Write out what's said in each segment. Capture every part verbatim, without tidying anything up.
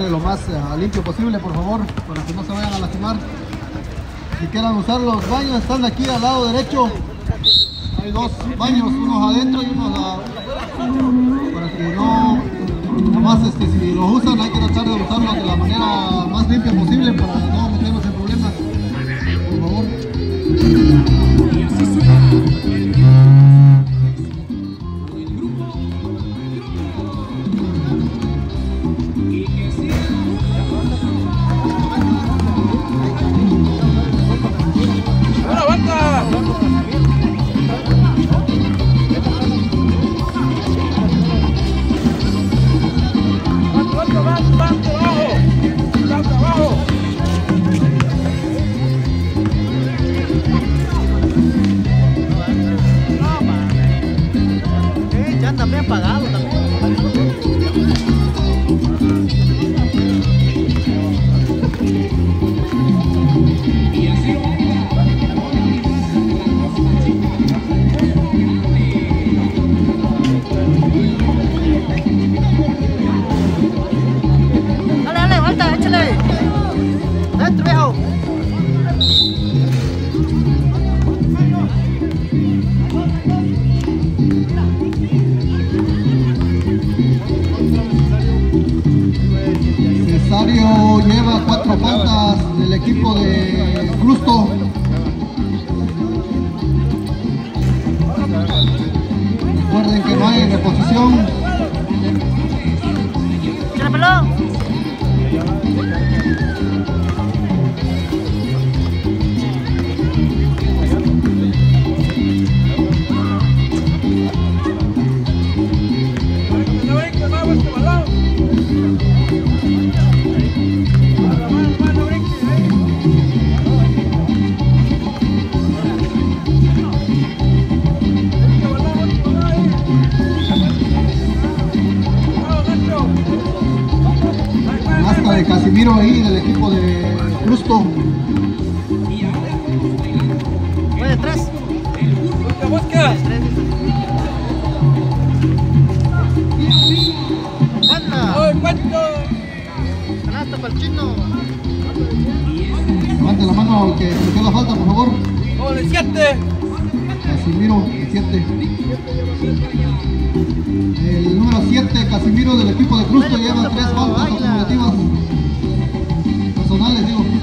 dejarle lo más uh, limpio posible, por favor, para que no se vayan a lastimar. Si quieran usar los baños, están aquí al lado derecho. Hay dos baños, unos adentro y unos afuera, para que no, nomás este, si los usan hay que tratar de usarlos de la manera más limpia posible para no meternos en problemas, por favor. Cesario lleva cuatro faltas del equipo de Crusto. Recuerden que no hay reposición. De Casimiro ahí del equipo de Crusto. Oye, tres. Busca, busca. Banda. Oye, ¿cuánto? Canasta para el chino. Levante la mano al que cometió la falta, por favor. Oye, el siete. Casimiro, el siete. El número siete, Casimiro del equipo de Crusto, lleva tres faltas acumulativas. Personales, digo.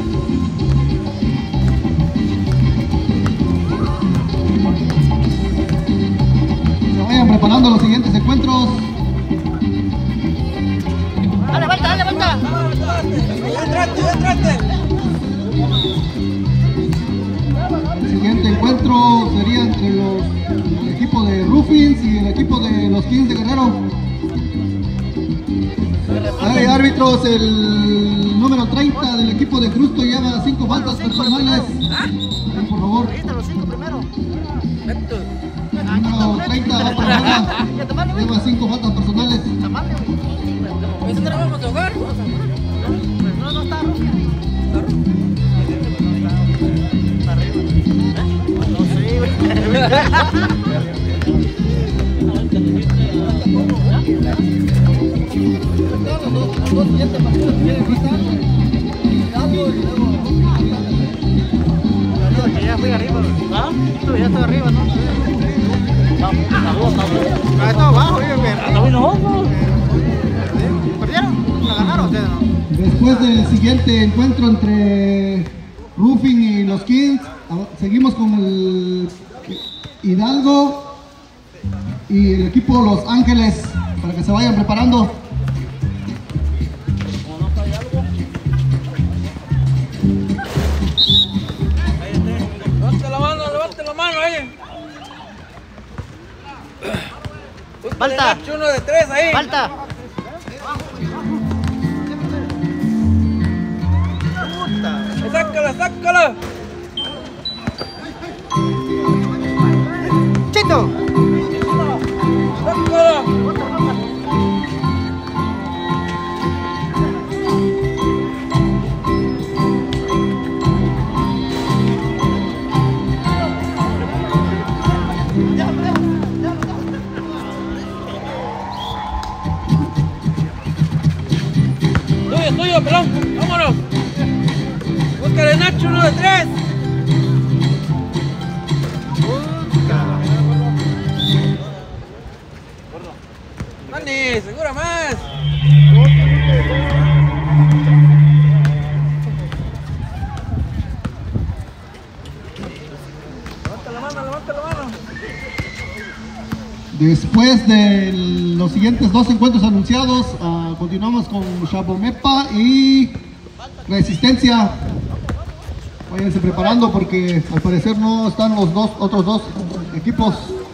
Se vayan preparando los siguientes encuentros. Dale, vuelta, dale, vuelta. Ya entraste, ya entraste. El siguiente encuentro sería entre los el equipo de Rufins y el equipo de los Kings de Guerrero. Hay árbitros, el número treinta del equipo de Crusto lleva cinco faltas personales. Ven, por favor. Los cinco primero. El número treinta va por afuera. Lleva cinco faltas personales. ¿Eso te lo vamos a jugar? No, no está Rufia. Ya fui arriba. ¿Ah? Ya estoy arriba, ¿no? Ah, está abajo, ¿perdieron? ¿La ganaron ustedes, no? Después del siguiente encuentro entre Rufin y los Kings, seguimos con el Hidalgo y el equipo Los Ángeles, para que se vayan preparando. Levante la mano, levante la mano ahí. Falta. Uno de tres ahí. Falta. Sácala, sácala. Chito. Sácala. pelón, pelón. Vámonos. Búscale Nacho, uno de tres. Mani, segura más. Levanta la mano, levanta la mano. Después de los siguientes dos encuentros anunciados, uh, continuamos con Chabomepa y Resistencia. Váyanse preparando porque al parecer no están los dos otros dos equipos.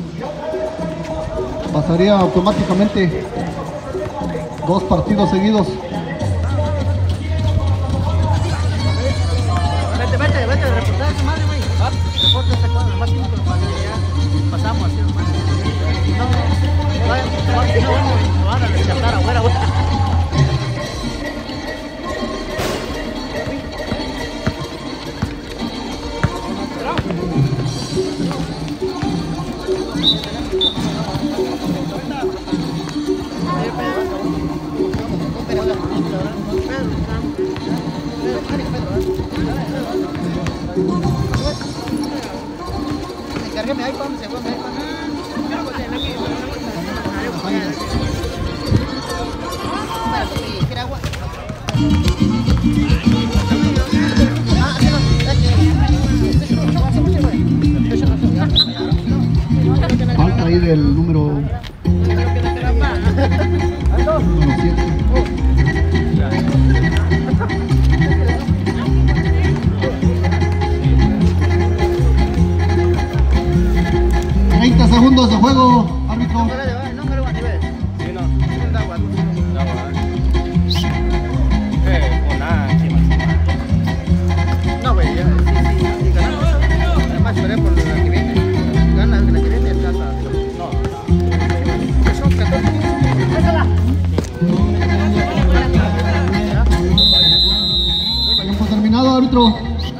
Pasaría automáticamente dos partidos seguidos. Vete, vete, vete, reportar esa madre, güey. Reporta esta cuadra, más tiempo para ya pasamos así nomás. No, no, no, no van a descartar afuera, güey. Encárgueme ahí, vamos, se fue, ahí, Falta ahí del número número siete. treinta segundos de juego, árbitro. No, güey, ya, sí, sí, sí, ganamos. Además, esperé por la que viene. Gana la que viene, casa. No. Son catorce. ¡Déjala! Tiempo terminado, árbitro.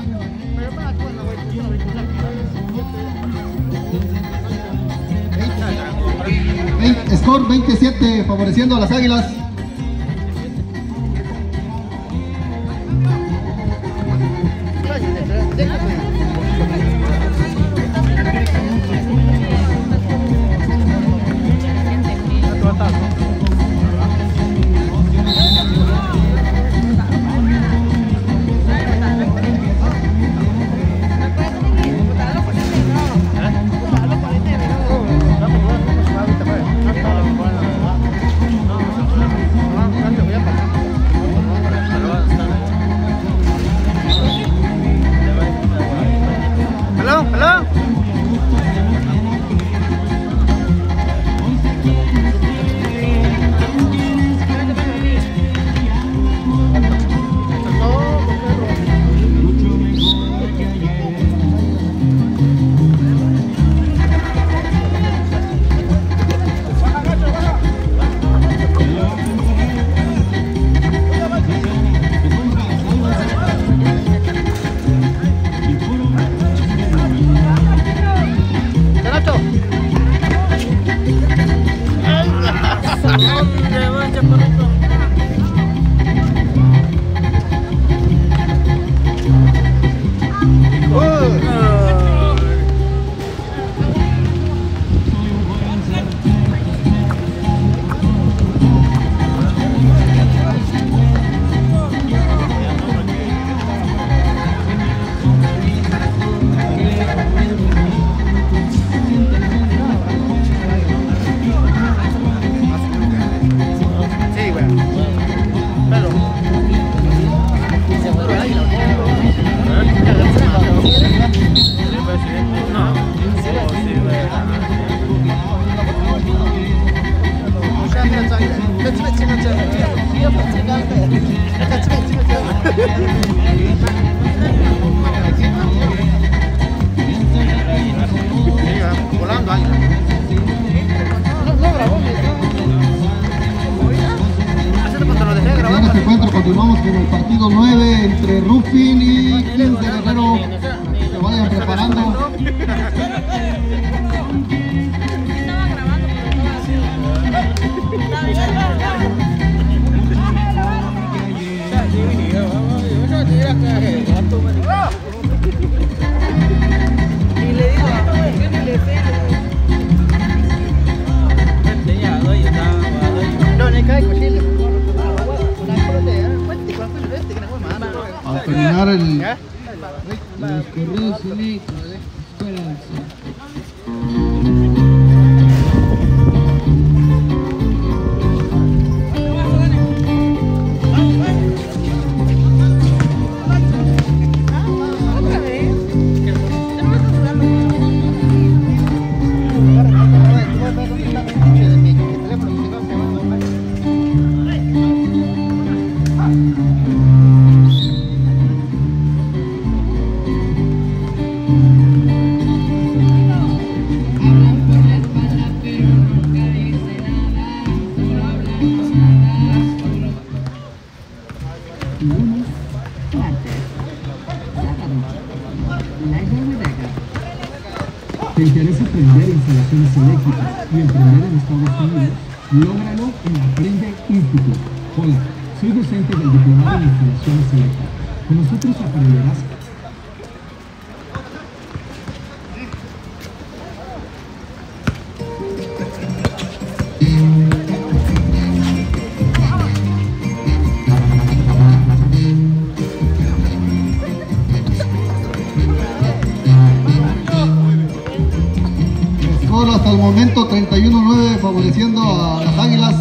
Score veintisiete, favoreciendo a las Águilas. Volando águila. No, no grabó. Cuando lo dejé En grabar. este encuentro continuamos con el partido nueve entre Rufin y quince Guerrero. Se vayan preparando. Correos Electro, Esperanza. ¿Te interesa aprender instalaciones eléctricas y emprender en Estados Unidos? Lógralo en Aprende Institute. Hola, soy docente del Diplomado en Instalaciones Eléctricas. Con nosotros aprenderás hasta el momento treinta y uno nueve favoreciendo a las Águilas.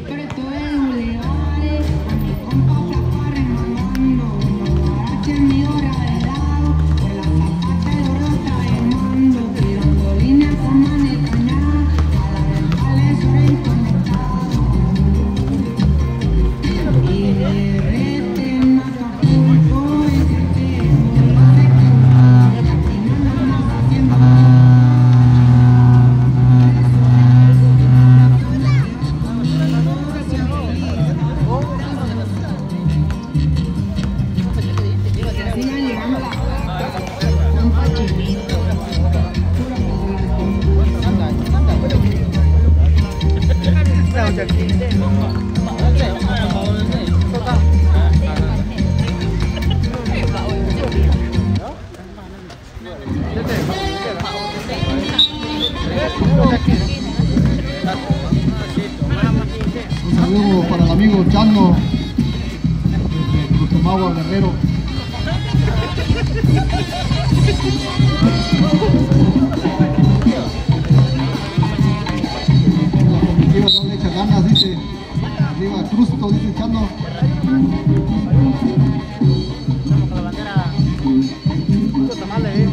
Un saludo para el amigo Chano desde Cotomagua, Guerrero. La comitiva no le echa ganas, dice. Arriba Crusto, dice Chano. Con la bandera. Puto tamal, eh.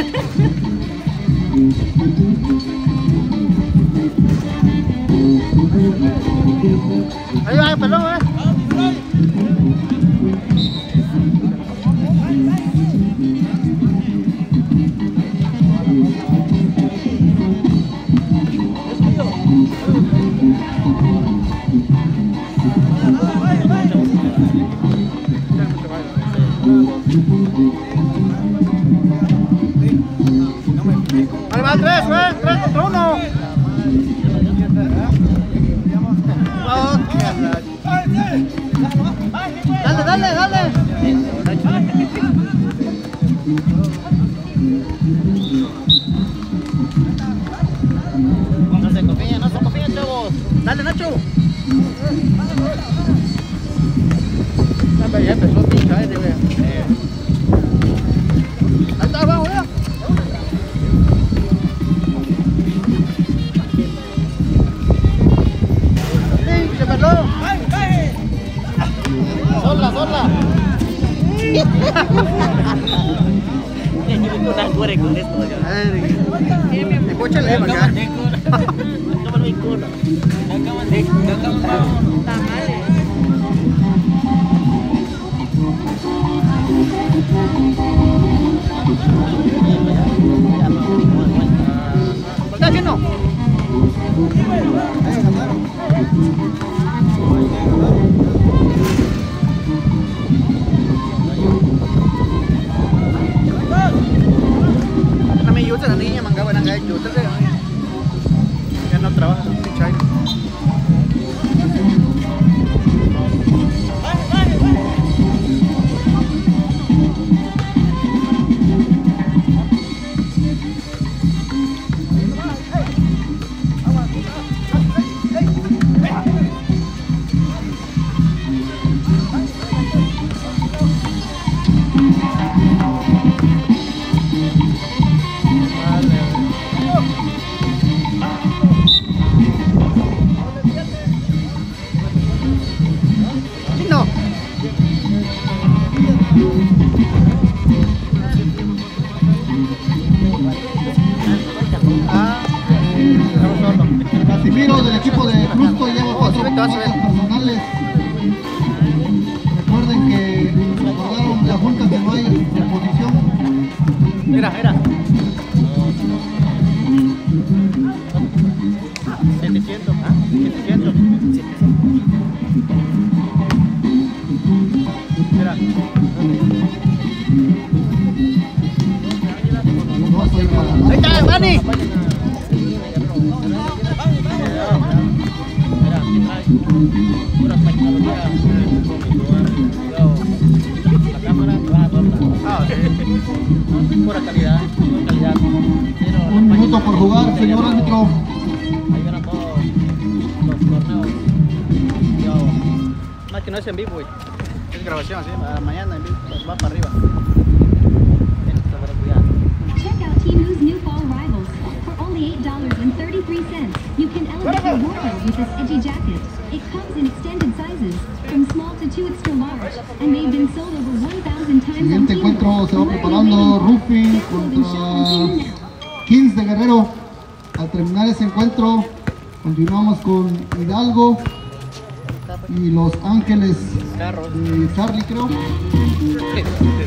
Ahí va, pelón, eh. Ahí va, tres, eh. Tres contra uno. Dale, dale, dale. No se confíen, no se confíen, chavos. Dale, Nacho. Ya empezó a pinchar, güey. Ahí está abajo, ya. Sí, se perdió. Sola, sola. Una cuore con esto. Escúchale, acá. No me lo culo. Tamales. ¿Está haciendo? No me ayuda la niña, manga buena que yo ya no trabaja en China. Chino. Ah, estamos solos. Casimiro del equipo de Crusto lleva cuatro marcas personales. Recuerden que acordaron la junta que no hay reposición. Mira, mira. setecientos, ¿ah? setecientos. Mira. No soy para Ahí está, Dani. Pura calidad, pura calidad. un minuto por jugar, señor árbitro. Ahí verán todos los torneos. Yo, no, es que no es en vivo, güey. Es grabación, así, mañana en vivo, va para arriba. Tienes que saber cuidar. Check out Temu's new fall arrivals. For only eight dollars and thirty-three cents, you can elevate your wardrobe with this edgy jacket. It comes in extended sizes, from small to two extra large, and they've been sold over one thousand times on Siguiente Temu. encuentro se va preparando Rufi contra Kings de Guerrero. Al terminar ese encuentro, continuamos con Hidalgo y Los Ángeles Carros. de Charlie, creo.